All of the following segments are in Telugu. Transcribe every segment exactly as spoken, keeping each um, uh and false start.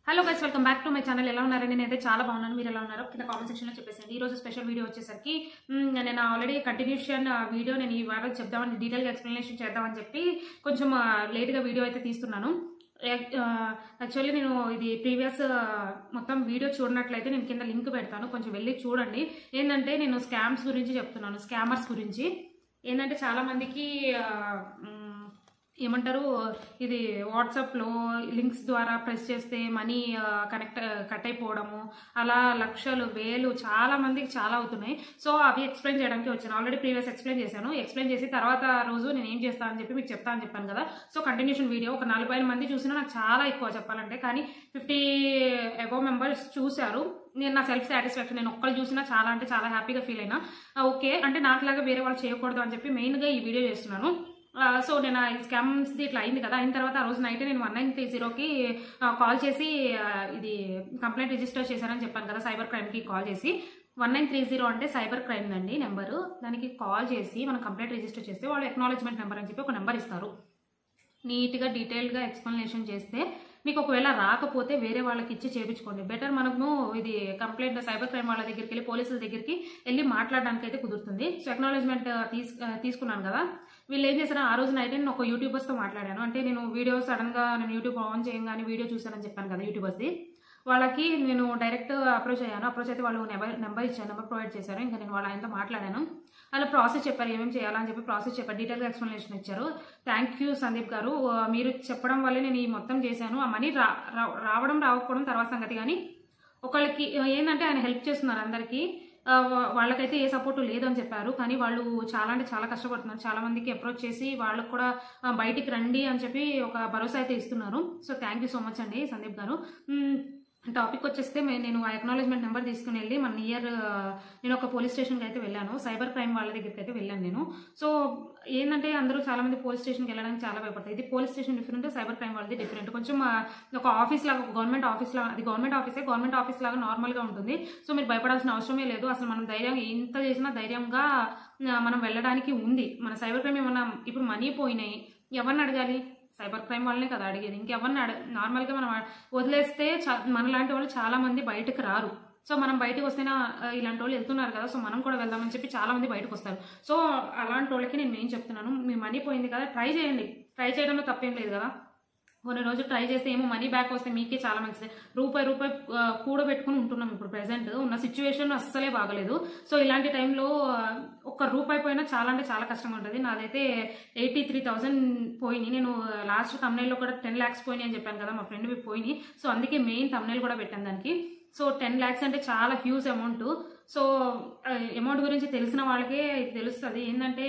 Hello guys, welcome back to my channel. ఎలా ఉన్నారని నేనైతే చాలా బాగున్నాను. మీరు ఎలా ఉన్నారో కింద కామెంట్ సెక్షన్లో చెప్పేసండి. ఈ రోజు స్పెషల్ వీడియో వచ్చేసరికి నేను ఆల్రెడీ కంటిన్యూషన్ వీడియో నేను ఈ వారం చెప్దామని డీటెయిల్గా ఎక్స్ప్లెనేషన్ చేద్దామని చెప్పి కొంచెం లేట్గా వీడియో అయితే తీస్తున్నాను. యాక్చువల్లీ నేను ఇది ప్రీవియస్ మొత్తం వీడియో చూడనట్లయితే నేను కింద లింక్ పెడతాను, కొంచెం వెళ్ళి చూడండి. ఏంటంటే నేను స్కామ్స్ గురించి చెప్తున్నాను, స్కామర్స్ గురించి. ఏంటంటే చాలామందికి ఏమంటారు, ఇది వాట్సాప్లో లింక్స్ ద్వారా ప్రెస్ చేస్తే మనీ కనెక్ట్ కట్ అయిపోవడము, అలా లక్షలు వేలు చాలా మందికి చాలా అవుతున్నాయి. సో అవి ఎక్స్ప్లెయిన్ చేయడానికి వచ్చాను. ఆల్రెడీ ప్రీవియస్ ఎక్స్ప్లెయిన్ చేశాను. ఎక్స్ప్లెయిన్ చేసి తర్వాత రోజు నేను ఏం చేస్తాను అని చెప్పి మీకు చెప్తా అని చెప్పాను కదా. సో కంటిన్యూషన్ వీడియో ఒక నలభై మంది చూసినా నాకు చాలా ఎక్కువ చెప్పాలంటే, కానీ ఫిఫ్టీ అబౌవ్ మెంబర్స్ చూశారు. నేను నా సెల్ఫ్ సాటిస్ఫాక్షన్, నేను ఒక్కరు చూసినా చాలా అంటే చాలా హ్యాపీగా ఫీల్ అయినా. ఓకే అంటే నాకులాగా వేరే వాళ్ళు చేయకూడదు అని చెప్పి మెయిన్గా ఈ వీడియో చేస్తున్నాను. సో నేను ఈ స్కామ్స్ది ఇట్లా అయింది కదా, అయిన తర్వాత ఆ రోజు నైట్ నేను వన్ నైన్ త్రీ జీరోకి కాల్ చేసి ఇది కంప్లైంట్ రిజిస్టర్ చేశానని చెప్పాను కదా. సైబర్ క్రైమ్కి కాల్ చేసి, వన్ నైన్ త్రీ జీరో అంటే సైబర్ క్రైమ్ అండి నెంబరు. దానికి కాల్ చేసి మనం కంప్లైంట్ రిజిస్టర్ చేస్తే వాళ్ళు ఎక్నాలజ్మెంట్ నెంబర్ అని చెప్పి ఒక నెంబర్ ఇస్తారు. నీట్గా డీటెయిల్గా ఎక్స్ప్లెనేషన్ చేస్తే మీకు ఒకవేళ రాకపోతే వేరే వాళ్ళకి ఇచ్చి చేయించుకోండి. బెటర్ మనము ఇది కంప్లైంట్ సైబర్ క్రైమ్ వాళ్ళ దగ్గరికి వెళ్ళి పోలీసుల దగ్గరికి వెళ్ళి మాట్లాడడానికి అయితే కుదురుతుంది. సో ఎక్నాలజ్మెంట్ తీసు తీసుకున్నాను కదా. వీళ్ళు ఏం చేశారు, ఆ రోజు నైట్ నేను ఒక యూట్యూబర్స్తో మాట్లాడాను. అంటే నేను వీడియో సడన్గా నేను యూట్యూబ్ ఆన్ చేయగానే వీడియో చూశానని చెప్పాను కదా యూట్యూబర్స్ది. వాళ్ళకి నేను డైరెక్ట్ అప్రోచ్ అయ్యాను. అప్రోచ్ అయితే వాళ్ళు నెంబర్ నెంబర్ ఇచ్చాను, నెంబర్ ప్రొవైడ్ చేశారు. ఇంకా నేను వాళ్ళ ఆయనతో మాట్లాడాను. అలా ప్రాసెస్ చెప్పారు, ఏమేమి చేయాలని చెప్పి ప్రాసెస్ చెప్పారు, డీటెయిల్గా ఎక్స్ప్లెనేషన్ ఇచ్చారు. థ్యాంక్ యూ సందీప్ గారు, మీరు చెప్పడం వల్లే నేను ఈ మొత్తం చేశాను. ఆ మనీ రా రావడం రాకపోవడం తర్వాత సంగతి, కానీ ఒకళ్ళకి ఏంటంటే ఆయన హెల్ప్ చేస్తున్నారు అందరికీ. వాళ్ళకైతే ఏ సపోర్టు లేదని చెప్పారు, కానీ వాళ్ళు చాలా అంటే చాలా కష్టపడుతున్నారు. చాలా మందికి అప్రోచ్ చేసి వాళ్ళకు కూడా బయటికి రండి అని చెప్పి ఒక భరోసా అయితే ఇస్తున్నారు. So thank you so much అండి సందీప్ గారు. టాపిక్ వచ్చేస్తే నేను ఆ ఎక్నాలజ్మెంట్ నెంబర్ తీసుకుని వెళ్ళి మన నియర్ నేను ఒక పోలీస్ స్టేషన్కి అయితే వెళ్ళాను. సైబర్ క్రైమ్ వాళ్ళ దగ్గరికి అయితే వెళ్ళాను నేను. సో ఏంటంటే అందరూ చాలా మంది పోలీస్ స్టేషన్కి వెళ్ళడానికి చాలా భయపడతాయి. ఇది police station different, cyber crime వాళ్ళది డిఫరెంట్. కొంచెం ఒక ఆఫీస్ లాగా, ఒక గవర్నమెంట్ ఆఫీస్ లాగా, అది గవర్నమెంట్ ఆఫీసే, గవర్నమెంట్ ఆఫీస్ లాగా నార్మల్గా ఉంటుంది. సో మీరు భయపడాల్సిన అవసరమే లేదు. అసలు మనం ధైర్యం ఎంత చేసినా ధైర్యంగా మనం వెళ్ళడానికి ఉంది. మన సైబర్ క్రైమ్ ఏమన్నా ఇప్పుడు మనీ పోయినాయి, ఎవరిని అడగాలి? సైబర్ క్రైమ్ వాళ్ళనే కదా అడిగేది, ఇంకెవరిని అడ నార్మల్గా మనం వదిలేస్తే మనలాంటి వాళ్ళు చాలా మంది బయటకు రారు. సో మనం బయటకు వస్తేనే ఇలాంటి వాళ్ళు వెళ్తున్నారు కదా, సో మనం కూడా వెళ్దామని చెప్పి చాలా మంది బయటకు వస్తారు. సో అలాంటి వాళ్ళకి నేను ఏం చెప్తున్నాను, మీ మనీ పోయింది కదా, ట్రై చేయండి. ట్రై చేయడంలో తప్పేం లేదు కదా. కొన్ని రోజులు ట్రై చేస్తే ఏమో మనీ బ్యాక్ వస్తే మీకే చాలా మంచిది. రూపాయి రూపాయి కూడబెట్టుకుని ఉంటున్నాం. ఇప్పుడు ప్రెసెంట్ ఉన్న సిచ్యువేషన్ అస్సలే బాగలేదు. సో ఇలాంటి టైంలో ఒక్క రూపాయి పోయినా చాలా అంటే చాలా కష్టంగా ఉంటుంది. నాదైతే ఎయిటీ త్రీ థౌసండ్ పోయినాయి. నేను లాస్ట్ తమ్నైల్లో కూడా టెన్ ల్యాక్స్ పోయినాయి అని చెప్పాను కదా, మా ఫ్రెండ్వి పోయినాయి. సో అందుకే మెయిన్ తమ్నైల్ కూడా పెట్టాను దానికి. సో టెన్ ల్యాక్స్ అంటే చాలా హ్యూజ్ అమౌంట్. సో అమౌంట్ గురించి తెలిసిన వాళ్ళకే తెలుస్తుంది. ఏంటంటే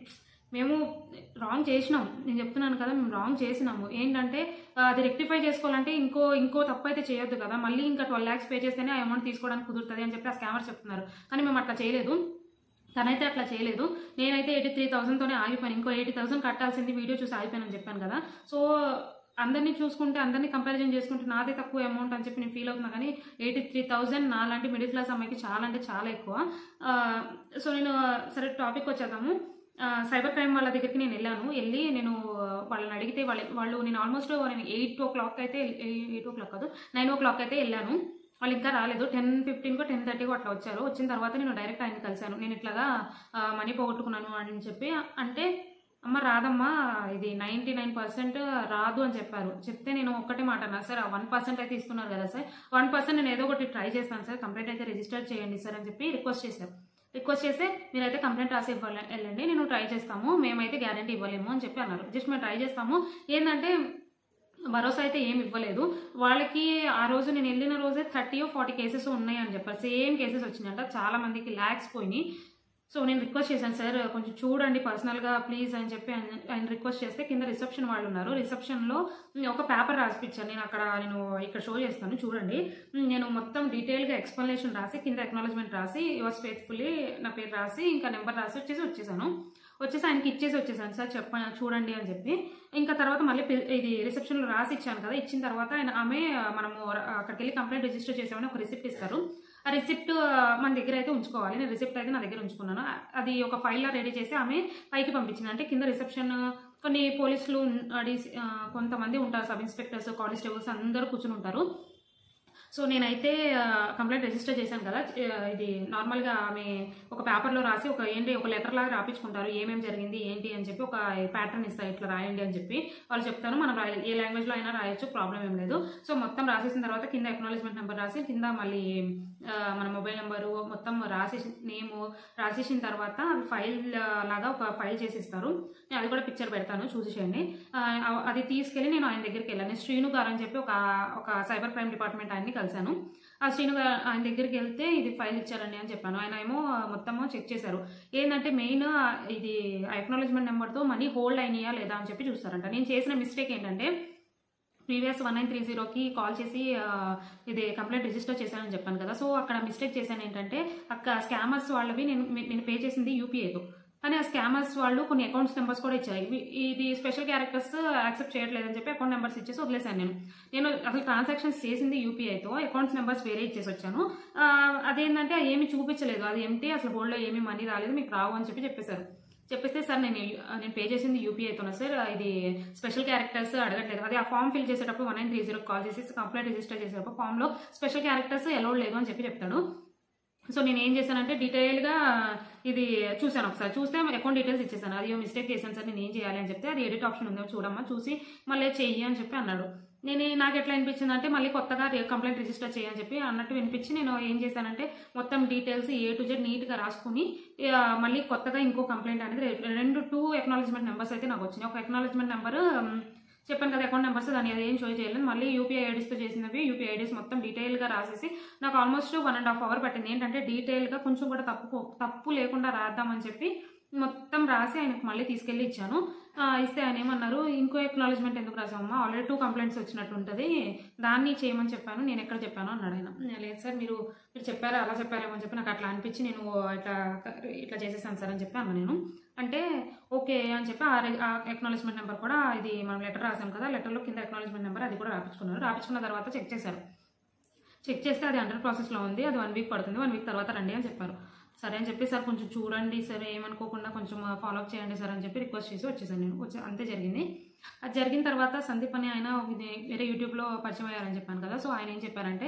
మేము రాంగ్ చేసినాం, నేను చెప్తున్నాను కదా, మేము రాంగ్ చేసినాము. ఏంటంటే అది రెక్టిఫై చేసుకోవాలంటే ఇంకో ఇంకో తప్పు అయితే చేయొద్దు కదా. మళ్ళీ ఇంకా ట్వెల్వ్ ల్యాక్స్ పే చేస్తేనే ఆ అమౌంట్ తీసుకోవడానికి కుదురుతుంది అని చెప్పి ఆ స్కామర్ చెప్తున్నారు. కానీ మేము అట్లా చేయలేదు, తనైతే అట్లా చేయలేదు. నేనైతే ఎయిటీ త్రీ థౌసండ్తోనే ఆగిపోయాను. ఇంకో ఎయిటీ థౌసండ్ కట్టాల్సింది వీడియో చూసి ఆగిపోయానని చెప్పాను కదా. సో అందరినీ చూసుకుంటే, అందరినీ కంపారిజన్ చేసుకుంటే నాదే తక్కువ అమౌంట్ అని చెప్పి నేను ఫీల్ అవుతున్నా. కానీ ఎయిటీ త్రీ థౌసండ్ నాలాంటి మిడిల్ క్లాస్ అమ్మాయికి చాలా అంటే చాలా ఎక్కువ. సో నేను సరే టాపిక్ వచ్చేద్దాము. సైబర్ క్రైమ్ వాళ్ళ దగ్గరికి నేను వెళ్ళాను. వెళ్ళి నేను వాళ్ళని అడిగితే వాళ్ళ వాళ్ళు నేను ఆల్మోస్ట్ నేను ఎయిట్ ఓ క్లాక్ అయితే ఎయిట్ ఓ క్లాక్ కాదు నైన్ ఓ క్లాక్ అయితే వెళ్ళాను. వాళ్ళు ఇంకా రాలేదు. టెన్ ఫిఫ్టీన్కో టెన్ థర్టీకో అట్లా వచ్చారు. వచ్చిన తర్వాత నేను డైరెక్ట్ ఆయన కలిశాను. నేను ఇట్లాగా మనీ పోగొట్టుకున్నాను అని చెప్పి అంటే, అమ్మ రాదమ్మా, ఇది నైంటీ నైన్ పర్సెంట్ రాదు అని చెప్పారు. చెప్తే నేను ఒక్కటే మాట అన్నా, సార్ వన్ పర్సెంట్ అయితే ఇస్తున్నారు కదా సార్, వన్ పర్సెంట్ నేను ఏదో ఒకటి ట్రై చేస్తాను సార్, కంప్లైంట్ అయితే రిజిస్టర్ చేయండి సార్ అని చెప్పి రిక్వెస్ట్ చేశారు. రిక్వెస్ట్ చేస్తే మీరైతే కంప్లైంట్ రాసి ఇవ్వాలి వెళ్ళండి, నేను ట్రై చేస్తాము, మేమైతే గ్యారంటీ ఇవ్వలేము అని చెప్పి అన్నారు. జస్ట్ మేము ట్రై చేస్తాము. ఏంటంటే భరోసా అయితే ఏమి ఇవ్వలేదు వాళ్ళకి. ఆ రోజు నేను వెళ్ళిన రోజే థర్టీ ఫార్టీ కేసెస్ ఉన్నాయి అని చెప్పారు. సేమ్ కేసెస్ వచ్చినాయంట, చాలా మందికి ల్యాక్స్ పోయినాయి. సో నేను రిక్వెస్ట్ చేశాను, సార్ కొంచెం చూడండి పర్సనల్గా ప్లీజ్ అని చెప్పి ఆయన రిక్వెస్ట్ చేస్తే, కింద రిసెప్షన్ వాళ్ళు ఉన్నారు. రిసెప్షన్లో ఒక పేపర్ రాసిపించాను నేను. అక్కడ నేను ఇక్కడ షో చేస్తాను చూడండి. నేను మొత్తం డీటెయిల్గా ఎక్స్ప్లెనేషన్ రాసి కింద ఎక్నాలజ్మెంట్ రాసి యువర్స్ ఫెయిత్ఫుల్లీ నా పేరు రాసి ఇంకా నెంబర్ రాసి వచ్చేసి వచ్చేసాను. వచ్చేసి ఆయనకి ఇచ్చేసి వచ్చేసాను, సార్ చెప్ప చూడండి అని చెప్పి. ఇంకా తర్వాత మళ్ళీ ఇది రిసెప్షన్లో రాసి ఇచ్చాను కదా. ఇచ్చిన తర్వాత ఆయన ఆమె మనము అక్కడికి వెళ్ళి కంప్లైంట్ రిజిస్టర్ చేసామని ఒక రిసిప్ట్ ఇస్తారు. ఆ రిసిప్ట్ మన దగ్గర అయితే ఉంచుకోవాలి. నేను రిసిప్ట్ అయితే నా దగ్గర ఉంచుకున్నాను. అది ఒక ఫైల్లో రెడీ చేసి ఆమె పైకి పంపించింది. అంటే కింద రిసెప్షన్ కొన్ని పోలీసులు కొంతమంది ఉంటారు, సబ్ ఇన్స్పెక్టర్స్, కానిస్టేబుల్స్ అందరూ కూర్చుని ఉంటారు. సో నేనైతే కంప్లైంట్ రిజిస్టర్ చేశాను కదా, ఇది నార్మల్గా ఆమె ఒక పేపర్లో రాసి ఒక ఏంటి ఒక లెటర్ లాగా రాపించుకుంటారు, ఏమేమి జరిగింది ఏంటి అని చెప్పి ఒక ప్యాటర్న్ ఇస్తారు, ఇట్లా రాయండి అని చెప్పి వాళ్ళు చెప్తారు. మనం రాయాలి, ఏ లాంగ్వేజ్లో అయినా రాయొచ్చు, ప్రాబ్లం ఏం లేదు. సో మొత్తం రాసేసిన తర్వాత కింద అక్నాలెడ్జ్మెంట్ నెంబర్ రాసి కింద మళ్ళీ మన మొబైల్ నెంబరు మొత్తం రాసేసి నేము రాసేసిన తర్వాత అవి ఫైల్ లాగా ఒక ఫైల్ చేసి ఇస్తారు. నేను అది కూడా పిక్చర్ పెడతాను, చూసేయండి. అది తీసుకెళ్ళి నేను ఆయన దగ్గరికి వెళ్ళాను. శ్రీను గారు అని చెప్పి ఒక ఒక సైబర్ క్రైమ్ డిపార్ట్మెంట్ ఆయన్ని కలిశాను. ఆ శ్రీను గారు ఆయన దగ్గరికి వెళ్తే ఇది ఫైల్ ఇచ్చారండి అని చెప్పాను. ఆయన ఏమో మొత్తము చెక్ చేశారు. ఏంటంటే మెయిన్ ఇది అక్నాలెడ్జ్మెంట్ నెంబర్తో మనీ హోల్డ్ అయినాయా లేదా అని చెప్పి చూస్తారంట. నేను చేసిన మిస్టేక్ ఏంటంటే ప్రీవియస్ వన్ నైన్ త్రీ జీరోకి కాల్ చేసి ఇది కంప్లైంట్ రిజిస్టర్ చేశానని చెప్పాను కదా. సో అక్కడ మిస్టేక్ చేశాను ఏంటంటే అక్కడ స్కామర్స్ వాళ్ళవి నేను నేను పే చేసింది యూపీఐతో, కానీ ఆ స్కామర్స్ వాళ్ళు కొన్ని అకౌంట్స్ నెంబర్స్ కూడా ఇచ్చాయి. ఇది స్పెషల్ క్యారెక్టర్స్ యాక్సెప్ట్ చేయట్లేదని చెప్పి అకౌంట్ నెంబర్స్ ఇచ్చేసి వదిలేశాను. నేను నేను అసలు ట్రాన్సాక్షన్స్ చేసింది యూపీఐతో, అకౌంట్స్ నెంబర్స్ వేరే ఇచ్చేసి వచ్చాను. అదేంటంటే ఏమి చూపించలేదు, అది ఏంటి అసలు హోల్డ్లో ఏమీ మనీ రాలేదు, మీకు రావు అని చెప్పి చెప్పేశారు. చెప్పేస్తే సార్ నేను నేను పే చేసింది యూపీఐతోనే సార్, ఇది స్పెషల్ క్యారెక్టర్స్ అడగట్లేదు. అదే ఆ ఫామ్ ఫిల్ చేసేటప్పుడు one nine three zero call చేసి కంప్లైంట్ రిజిస్టర్ చేసేటప్పుడు ఫామ్లో స్పెషల్ క్యారెక్టర్స్ అలౌడ్ లేదు అని చెప్పి చెప్తాడు. సో నేను ఏం చేశానంటే డీటెయిల్గా ఇది చూశాను, ఒకసారి చూస్తే అకౌంట్ డీటెయిల్స్ ఇచ్చేసాను. అది మిస్టేక్ చేశాను సార్, నేను ఏం చేయాలి అని చెప్తే అది ఎడిట్ ఆప్షన్ ఉందో చూడమ్మా, చూసి మళ్ళీ చెయ్యి అని చెప్పి అన్నాడు. నేను నాకు ఎట్లా అనిపించింది అంటే మళ్ళీ కొత్తగా కంప్లైంట్ రిజిస్టర్ చేయని చెప్పి అన్నట్టు వినిపించి నేను ఏం చేశానంటే మొత్తం డీటెయిల్స్ ఏ టు జెడ్ నీట్గా రాసుకుని మళ్ళీ కొత్తగా ఇంకో కంప్లైంట్ అనేది రెండు టూ అక్నాలెడ్జ్మెంట్ నెంబర్స్ అయితే నాకు వచ్చినాయి. ఒక అక్నాలెడ్జ్మెంట్ నెంబర్ చెప్పాను కదా అకౌంట్ నెంబర్స్, దాన్ని అదేం షో చేయలేదు. మళ్ళీ యూపీఐ ఐడీస్తో చేసినవి యూపీఐ ఐడీస్ మొత్తం డీటెయిల్గా రాసేసి నాకు almost one and half hour పట్టింది. ఏంటంటే డీటెయిల్గా కొంచెం కూడా తప్పు తప్పు లేకుండా రాద్దామని చెప్పి మొత్తం రాసి ఆయనకు మళ్ళీ తీసుకెళ్ళి ఇచ్చాను. ఇస్తే ఆయన ఏమన్నారు, ఇంకో అక్నాలెడ్జ్మెంట్ ఎందుకు రాసామమ్మా, ఆల్రెడీ టూ కంప్లైంట్స్ వచ్చినట్టు ఉంటుంది, దాన్ని చేయమని చెప్పాను. నేను ఎక్కడ చెప్పాను అన్నాడు ఆయన. లేదు సార్ మీరు మీరు చెప్పారా అలా చెప్పారేమో అని చెప్పి నాకు అట్లా అనిపించి నేను ఇట్లా ఇట్లా చేసేసాను సార్ అని చెప్పి అన్నా నేను. అంటే ఓకే అని చెప్పి ఆ అక్నాలెడ్జ్మెంట్ నెంబర్ కూడా ఇది మనం లెటర్ రాసాం కదా, లెటర్లో కింద అక్నాలెడ్జ్మెంట్ నెంబర్ అది కూడా రాపించుకున్నారు. రాపించుకున్న తర్వాత చెక్ చేశారు. చెక్ చేస్తే అది అండర్ ప్రాసెస్లో ఉంది, అది వన్ వీక్ పడుతుంది, వన్ వీక్ తర్వాత రండి అని చెప్పారు. సరే అని చెప్పి సార్ కొంచెం చూడండి సార్, ఏమనుకోకుండా కొంచెం ఫాలోఅప్ చేయండి సార్ అని చెప్పి రిక్వెస్ట్ చేసి వచ్చేసాను నేను. వచ్చి అంతే జరిగింది. అది జరిగిన తర్వాత సందీప్ అని ఆయన వేరే యూట్యూబ్లో పరిచయం అయ్యారని చెప్పాను కదా. సో ఆయన ఏం చెప్పారంటే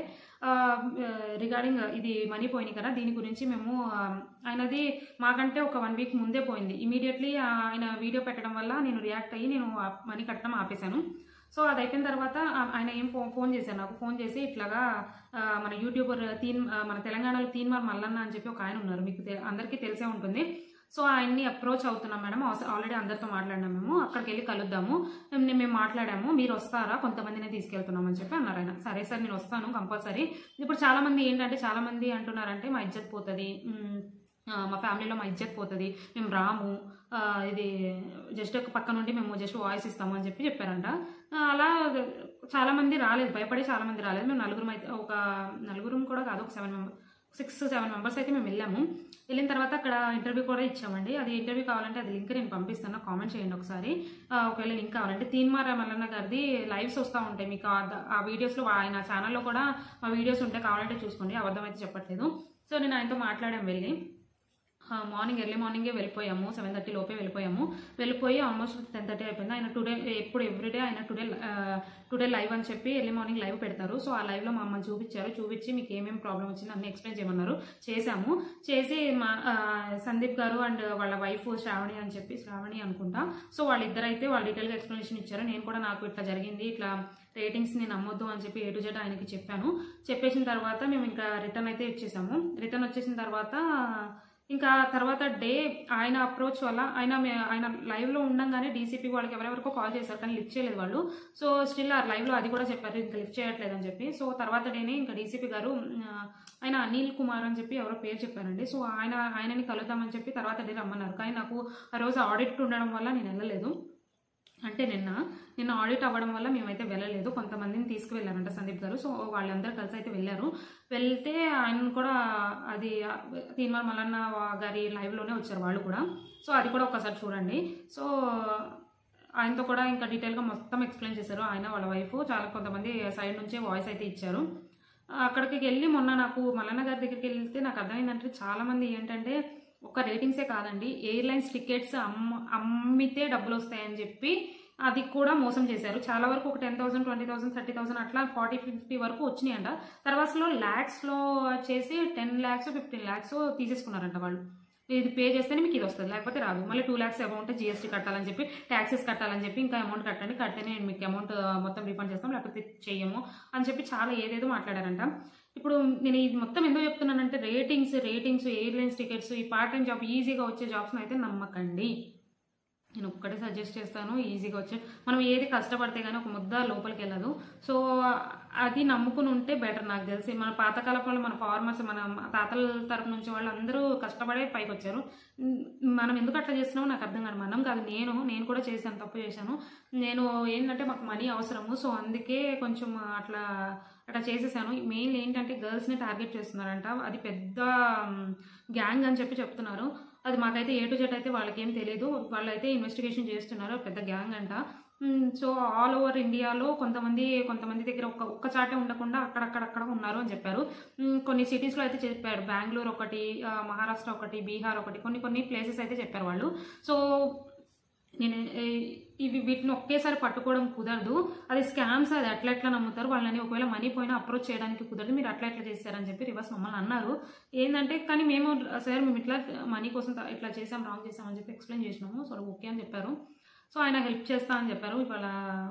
రిగార్డింగ్ ఇది మనీ పోయినాయి కదా, దీని గురించి మేము ఆయనది మాకంటే ఒక వన్ వీక్ ముందే పోయింది. ఇమీడియట్లీ ఆయన వీడియో పెట్టడం వల్ల నేను రియాక్ట్ అయ్యి నేను మనీ కట్టడం ఆపేశాను. సో అది అయిపోయిన తర్వాత ఆయన ఏం ఫోన్ ఫోన్ చేశారు నాకు, ఫోన్ చేసి ఇట్లాగా మన యూట్యూబర్ తీన్ మన తెలంగాణలో తీన్మార్ మల్లన్న అని చెప్పి ఒక ఆయన ఉన్నారు, మీకు అందరికీ తెలిసే ఉంటుంది. సో ఆయన్ని అప్రోచ్ అవుతున్నాం మేడం, ఆల్రెడీ అందరితో మాట్లాడినాం, మేము అక్కడికి వెళ్ళి కలుద్దాము, మేము మాట్లాడాము, మీరు వస్తారా, కొంతమందిని తీసుకెళ్తున్నాం అని చెప్పి అన్నారు ఆయన. సరే సార్ నేను వస్తాను కంపల్సరీ. ఇప్పుడు చాలామంది ఏంటంటే చాలామంది అంటున్నారంటే మా ఇజ్జత్ పోతుంది, మా ఫ్యామిలీలో మా ఇజ్జత్ పోతుంది, మేము రాము, ఇది జస్ట్ ఒక పక్క నుండి మేము జస్ట్ వాయిస్ ఇస్తాము అని చెప్పి చెప్పారంట. అలా చాలామంది రాలేదు, భయపడి చాలామంది రాలేదు. మేము నలుగురు అయితే ఒక నలుగురు కూడా కాదు, ఒక seven member six seven members అయితే మేము వెళ్ళాము. వెళ్ళిన తర్వాత అక్కడ ఇంటర్వ్యూ కూడా ఇచ్చామండి. అది ఇంటర్వ్యూ కావాలంటే అది లింక్ నేను పంపిస్తాను, కామెంట్ చేయండి ఒకసారి ఒకవేళ లింక్ కావాలంటే. తీన్మార్ మల్లన్న గారిది లైవ్స్ వస్తూ ఉంటాయి మీకు ఆ వీడియోస్లో, ఆయన ఛానల్లో కూడా మా వీడియోస్ ఉంటాయి, కావాలంటే చూసుకోండి, అబద్ధం అయితే చెప్పట్లేదు. సో నేను ఆయనతో మాట్లాడాము, వెళ్ళి మార్నింగ్ ఎర్లీ మార్నింగే వెళ్ళిపోయాము, సెవెన్ థర్టీ లోపే వెళ్ళిపోయాము. వెళ్ళిపోయి ఆల్మోస్ట్ టెన్ థర్టీ అయిపోయింది. ఆయన టుడే ఎప్పుడు ఎవ్రీడే ఆయన టుడే టుడే లైవ్ అని చెప్పి ఎర్లీ మార్నింగ్ లైవ్ పెడతారు. సో ఆ లైవ్లో మా అమ్మని చూపించారు, చూపించి మీకు ఏమేమి ప్రాబ్లం వచ్చింది అన్నీ ఎక్స్ప్లెయిన్ చేయమన్నారు. చేశాము. చేసి మా సందీప్ గారు అండ్ వాళ్ళ వైఫ్ శ్రావణి అని చెప్పి శ్రావణి అనుకుంటా, సో వాళ్ళిద్దరు అయితే వాళ్ళు డీటెయిల్గా ఎక్స్ప్లెనేషన్ ఇచ్చారు. నేను కూడా నాకు ఇట్లా జరిగింది, ఇట్లా రేటింగ్స్ని నమ్మొద్దు అని చెప్పి ఏ టు జెడ్ ఆయనకి చెప్పాను. చెప్పేసిన తర్వాత మేము ఇంకా రిటర్న్ అయితే ఇచ్చేసాము. రిటర్న్ వచ్చేసిన తర్వాత ఇంకా తర్వాత డే ఆయన అప్రోచ్ వల్ల ఆయన ఆయన లైవ్లో ఉండగానే డీసీపీ వాళ్ళకి ఎవరెవరికో కాల్ చేశారు, కానీ లిఫ్ట్ చేయలేదు వాళ్ళు. సో స్టిల్ ఆ లైవ్లో అది కూడా చెప్పారు, ఇంకా లిఫ్ట్ చేయట్లేదని చెప్పి. సో తర్వాత డేనే ఇంకా డీసీపీ గారు ఆయన అనిల్ కుమార్ అని చెప్పి ఎవరో పేరు చెప్పారండి. సో ఆయన ఆయనని కలుద్దామని చెప్పి తర్వాత డే రమ్మన్నారు. కానీ నాకు ఆ రోజు ఆడిట్ ఉండడం వల్ల నేను వెళ్ళలేదు. అంటే నిన్న నిన్న ఆడిట్ అవ్వడం వల్ల మేమైతే వెళ్ళలేదు. కొంతమందిని తీసుకువెళ్ళారంట సందీప్ గారు. సో వాళ్ళందరూ కలిసి అయితే వెళ్ళారు. వెళ్తే ఆయన కూడా అది తీన్మార్ మల్లన్న గారి లైవ్లోనే వచ్చారు వాళ్ళు కూడా. సో అది కూడా ఒకసారి చూడండి. సో ఆయనతో కూడా ఇంకా డీటెయిల్గా మొత్తం ఎక్స్ప్లెయిన్ చేశారు ఆయన వాళ్ళ వైఫ్. చాలా కొంతమంది సైడ్ నుంచే వాయిస్ అయితే ఇచ్చారు. అక్కడికి వెళ్ళి మొన్న నాకు మల్లన్న గారి దగ్గరికి వెళ్తే నాకు అర్థమైందంటే చాలామంది ఏంటంటే ఒక రేటింగ్సే కాదండి, ఎయిర్లైన్స్ టికెట్స్ అమ్మ అమ్మితే డబ్బులు వస్తాయని చెప్పి అది కూడా మోసం చేశారు. చాలా వరకు ఒక ten thousand twenty thousand thirty thousand అట్లా ఫార్టీ ఫిఫ్టీ వరకు వచ్చినాయంట. తర్వాతలో ల్యాక్స్లో చేసి టెన్ ల్యాక్స్ ఫిఫ్టీన్ ల్యాక్స్ తీసేసుకున్నారంట వాళ్ళు. ఇది పే చేస్తేనే మీకు ఇది వస్తుంది, లేకపోతే రాదు. మళ్ళీ టూ ల్యాక్స్ అమౌంట్ జిఎస్టీ కట్టాలని చెప్పి, ట్యాక్సెస్ కట్టాలని చెప్పి, ఇంకా అమౌంట్ కట్టండి, కడితేనే నేను మీకు అమౌంట్ మొత్తం రిఫండ్ చేస్తాం, లేకపోతే చెయ్యము అని చెప్పి చాలా ఏదేదో మాట్లాడారంట. ఇప్పుడు నేను ఇది మొత్తం ఎందుకు చెప్తున్నానంటే రేటింగ్స్ రేటింగ్స్ ఎయిర్లైన్స్ టికెట్స్, ఈ పార్ట్ టైం జాబ్ ఈజీగా వచ్చే జాబ్స్ని అయితే నమ్మకండి. నేను ఒక్కటే సజెస్ట్ చేస్తాను, ఈజీగా వచ్చే, మనం ఏది కష్టపడితే కానీ ఒక ముద్ద లోపలికి వెళ్ళదు. సో అది నమ్ముకుని ఉంటే బెటర్. నాకు తెలిసి మన పాతకాలంలో మన ఫార్మర్స్, మన తాతల తరపు నుంచి వాళ్ళు అందరూ కష్టపడే పైకి వచ్చారు. మనం ఎందుకు అట్లా చేస్తున్నామో నాకు అర్థం కాదు. మనం కాదు, నేను నేను కూడా చేశాను, తప్పు చేశాను. నేను ఏంటంటే మాకు మనీ అవసరము, సో అందుకే కొంచెం అట్లా అట్లా చేసేసాను. మెయిన్ ఏంటంటే గర్ల్స్ని టార్గెట్ చేస్తున్నారంట, అది పెద్ద గ్యాంగ్ అని చెప్పి చెప్తున్నారు. అది మాకైతే ఏ టు జెడ్ అయితే వాళ్ళకేం తెలియదు, వాళ్ళైతే ఇన్వెస్టిగేషన్ చేస్తున్నారు, పెద్ద గ్యాంగ్ అంట. సో ఆల్ ఓవర్ ఇండియాలో కొంతమంది కొంతమంది దగ్గర ఒక్క ఒక్క చాటే ఉండకుండా అక్కడక్కడక్కడ ఉన్నారు అని చెప్పారు. కొన్ని సిటీస్లో అయితే చెప్పారు, బెంగళూరు ఒకటి, మహారాష్ట్ర ఒకటి, బీహార్ ఒకటి, కొన్ని కొన్ని ప్లేసెస్ అయితే చెప్పారు వాళ్ళు. సో నేను ఇవి వీటిని ఒకేసారి పట్టుకోవడం కుదరదు, అది స్కామ్స్, అది అట్లా ఎట్లా నమ్ముతారు వాళ్ళని, ఒకవేళ మనీ పోయినా అప్రోచ్ చేయడానికి కుదరదు, మీరు అట్లా ఎట్లా చేశారని చెప్పి రివర్స్ మమ్మల్ని అన్నారు. ఏంటంటే కానీ మేము సార్ మేము ఇట్లా మనీ కోసం ఇట్లా చేసాం, రాంగ్ చేసామని చెప్పి ఎక్స్ప్లెయిన్ చేసినాము. సో ఓకే అని చెప్పారు. సో ఆయన హెల్ప్ చేస్తా అని చెప్పారు. ఇవాళ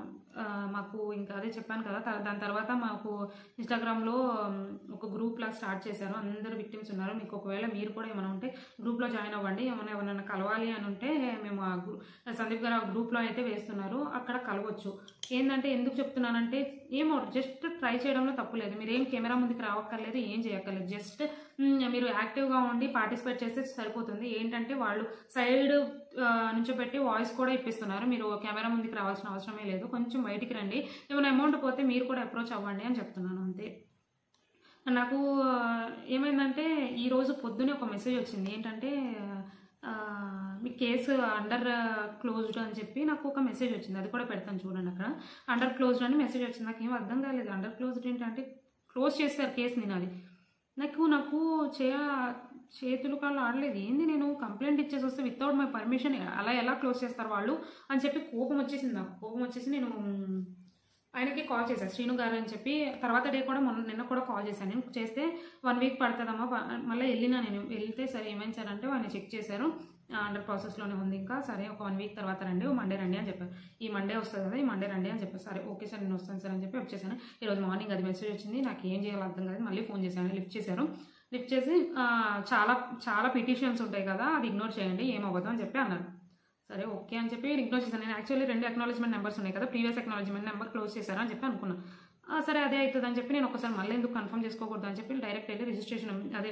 మాకు ఇంకా అదే చెప్పాను కదా, దాని తర్వాత మాకు ఇన్స్టాగ్రామ్లో ఒక గ్రూప్ లా స్టార్ట్ చేశారు. అందరు విక్టిమ్స్ ఉన్నారు. మీకు ఒకవేళ మీరు కూడా ఏమైనా ఉంటే గ్రూప్లో జాయిన్ అవ్వండి. ఏమైనా ఎవరైనా కలవాలి అని ఉంటే మేము ఆ గ్రూ సందీప్ గారు ఆ గ్రూప్లో అయితే వేస్తున్నారు, అక్కడ కలవచ్చు. ఏంటంటే ఎందుకు చెప్తున్నానంటే ఏమో జస్ట్ ట్రై చేయడంలో తప్పు లేదు. మీరు ఏం కెమెరా ముందుకు రావక్కర్లేదు, ఏం చేయక్కర్లేదు, జస్ట్ మీరు యాక్టివ్గా ఉండి పార్టిసిపేట్ చేస్తే సరిపోతుంది. ఏంటంటే వాళ్ళు సైడ్ నుంచి పెట్టి వాయిస్ కూడా ఇప్పిస్తున్నారు, మీరు కెమెరా ముందుకు రావాల్సిన అవసరమే లేదు. కొంచెం బయటికి రండి, ఏమైనా అమౌంట్ పోతే మీరు కూడా అప్రోచ్ అవ్వండి అని చెప్తున్నాను అంతే. నాకు ఏమైందంటే ఈరోజు పొద్దునే ఒక మెసేజ్ వచ్చింది, ఏంటంటే మీ కేసు అండర్ క్లోజ్డ్ అని చెప్పి నాకు ఒక మెసేజ్ వచ్చింది. అది కూడా పెడతాను చూడండి, అక్కడ అండర్ క్లోజ్డ్ అని మెసేజ్ వచ్చింది. నాకు ఏం అర్థం కాలేదు, అండర్ క్లోజ్డ్ ఏంటంటే క్లోజ్ చేస్తారు కేసు. నేను అది నాకు నాకు చేయ చేతులు కాళ్ళు ఆడలేదు, ఏంది నేను కంప్లైంట్ ఇచ్చేసి వస్తే వితౌట్ మై పర్మిషన్ అలా ఎలా క్లోజ్ చేస్తారు వాళ్ళు అని చెప్పి కోపం వచ్చేసింది. నాకు కోపం వచ్చేసి నేను ఆయనకి కాల్ చేశాను, శ్రీను గారు అని చెప్పి. తర్వాత డే కూడా మొన్న నిన్న కూడా కాల్ చేశాను. నేను చేస్తే వన్ వీక్ పడుతుందమ్మా, మళ్ళీ వెళ్ళినా. నేను వెళ్తే సరే ఏమైంది సార్ అంటే ఆయన చెక్ చేశారు, అండర్ ప్రాసెస్లోనే ఉంది, ఇంకా సరే ఒక వన్ వీక్ తర్వాత రండి, మండే రండి అని చెప్పారు. ఈ మండే వస్తుంది కదా, ఈ మండే రండి అని చెప్పారు. సరే ఓకే సార్ నేను వస్తాను సార్ అని చెప్పి వచ్చేసాను. ఈరోజు మార్నింగ్ అది మెసేజ్ వచ్చింది, నాకు ఏం చేయాలో అర్థం కాదు. మళ్ళీ ఫోన్ చేశాను, లిఫ్ట్ చేశారు. లిఫ్ట్ చేసి చాలా చాలా పిటిషన్స్ ఉంటాయి కదా, అది ఇగ్నోర్ చేయండి, ఏమవ్వదు అని చెప్పి అన్నారు. సరే ఓకే అని చెప్పి ఇగ్నోర్ చేశాను. నేను యాక్చువల్లీ రెండు అక్నాలజ్మెంట్ నెంబర్స్ ఉన్నాయి కదా, ప్రీవియస్ అక్నాలజ్మెంట్ నెంబర్ క్లోజ్ చేశారా అని చెప్పి అనుకున్నాను. సరే అదే అవుతుంది అని చెప్పి నేను ఒకసారి మళ్ళీ ఎందుకు కన్ఫర్మ్ చేసుకోకూడదు అని చెప్పి డైరెక్ట్ వెళ్ళి రిజిస్ట్రేషన్ అదే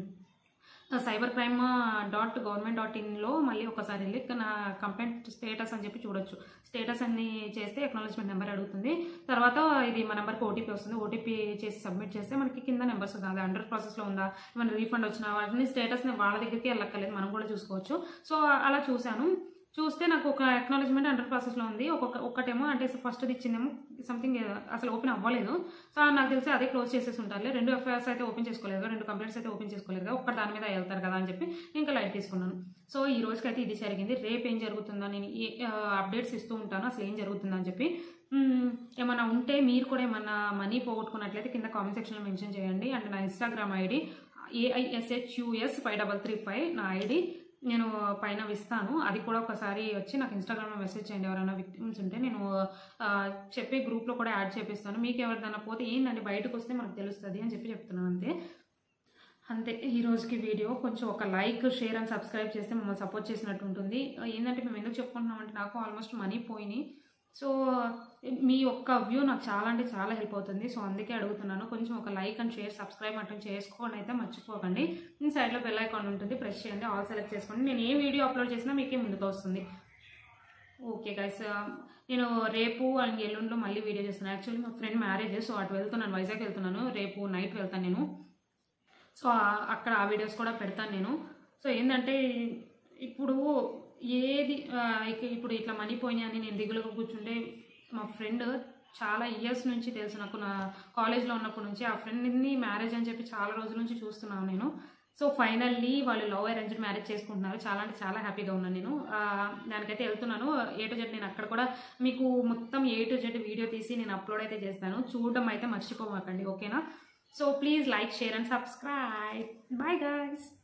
cyber crime dot government dot ఇన్లో మళ్ళీ ఒకసారి వెళ్ళి నా కంప్లైంట్ స్టేటస్ అని చెప్పి చూడొచ్చు. స్టేటస్ అన్ని చేస్తే అక్నాలజ్మెంట్ నెంబర్ అడుగుతుంది. తర్వాత ఇది మా నెంబర్కి ఓటీపీ వస్తుంది. ఓటీపీ చేసి సబ్మిట్ చేస్తే మనకి కింద నెంబర్స్ ఉంది, అది అండర్ ప్రాసెస్లో ఉందా, ఏమైనా రీఫండ్ వచ్చినా, వాటిని స్టేటస్ని వాళ్ళ దగ్గరికి వెళ్ళక్కర్లేదు, మనం కూడా చూసుకోవచ్చు. సో అలా చూశాను. చూస్తే నాకు ఒక అక్నాలజ్మెంట్ అండర్ ప్రాసెస్లో ఉంది, ఒక్కొక్క ఒక్కటేమో అంటే ఫస్ట్ది ఇచ్చిందేమో సంథింగ్ అసలు ఓపెన్ అవ్వలేదు. సో నాకు తెలిసి అదే క్లోజ్ చేసేసి ఉంటారు. రెండు ఎఫ్ఐఆర్స్ అయితే ఓపెన్ చేసుకోలేదు, రెండు కంప్లైంట్స్ అయితే ఓపెన్ చేసుకోలేదు కదా, ఒక్క దాని మీద వెళ్తారు కదా అని చెప్పి ఇంకా లైట్ తీసుకున్నాను. సో ఈ రోజుకైతే ఇది జరిగింది. రేపు ఏం జరుగుతుందా నేను అప్డేట్స్ ఇస్తూ ఉంటాను, అసలు ఏం జరుగుతుందా అని చెప్పి. ఏమన్నా ఉంటే మీరు కూడా ఏమన్నా మనీ పోగొట్టుకున్నట్లయితే కింద కామెంట్ సెక్షన్లో మెన్షన్ చేయండి. అండ్ నా Instagram ID AISHUS five double three five నా ఐడి నేను పైన ఇస్తాను. అది కూడా ఒకసారి వచ్చి నాకు ఇన్స్టాగ్రామ్లో మెసేజ్ చేయండి, ఎవరైనా విక్టిమ్స్ ఉంటే నేను చెప్పి గ్రూప్లో కూడా యాడ్ చేపిస్తాను. మీకు ఎవరిదైనా పోతే ఏంటంటే బయటకు వస్తే మనకు తెలుస్తుంది అని చెప్పి చెప్తున్నాను అంతే. అంతే ఈ రోజుకి వీడియో. కొంచెం ఒక లైక్, షేర్ అండ్ సబ్స్క్రైబ్ చేస్తే మమ్మల్ని సపోర్ట్ చేసినట్టు ఉంటుంది. ఏంటంటే మేము ఎందుకు చెప్పుకుంటున్నామంటే నాకు ఆల్మోస్ట్ మనీ పోయినాయి. సో మీ ఒక్క వ్యూ నాకు చాలా అంటే చాలా హెల్ప్ అవుతుంది. సో అందుకే అడుగుతున్నాను, కొంచెం ఒక లైక్ అండ్ షేర్ సబ్స్క్రైబ్ అటు చేసుకోండి అయితే మర్చిపోకండి. సైడ్లో బెల్ ఐకాన్ ఉంటుంది, ప్రెస్ చేయండి, ఆల్ సెలెక్ట్ చేసుకోండి. నేను ఏ వీడియో అప్లోడ్ చేసినా మీకే ముందుకు వస్తుంది. ఓకే గైస్, నేను రేపు అండ్ ఎల్లుండిలో మళ్ళీ వీడియో చేస్తున్నాను. యాక్చువల్లీ మా ఫ్రెండ్ మ్యారేజ్, సో అటు వెళ్తున్నాను, వైజాగ్ వెళ్తున్నాను. రేపు నైట్ వెళ్తాను నేను. సో అక్కడ ఆ వీడియోస్ కూడా పెడతాను నేను. సో ఏంటంటే ఇప్పుడు ఏది ఇప్పుడు ఇట్లా మనీ పోయినాయి అని నేను దిగులుగా కూర్చుంటే, మా ఫ్రెండ్ చాలా ఇయర్స్ నుంచి తెలుసు నాకు, నా కాలేజ్లో ఉన్నప్పటి నుంచి ఆ ఫ్రెండ్ని మ్యారేజ్ అని చెప్పి చాలా రోజుల నుంచి చూస్తున్నాను నేను. సో ఫైనల్లీ వాళ్ళు లవ్ అరేంజ్డ్ మ్యారేజ్ చేసుకుంటున్నారు. చాలా అంటే చాలా హ్యాపీగా ఉన్నాను నేను. దానికైతే వెళ్తున్నాను. ఏ టు జెడ్ నేను అక్కడ కూడా మీకు మొత్తం ఏ టు జెడ్ వీడియో తీసి నేను అప్లోడ్ అయితే చేస్తాను. చూడడం అయితే మర్చిపోమాకండి, ఓకేనా? So please like, share and subscribe. Bye guys.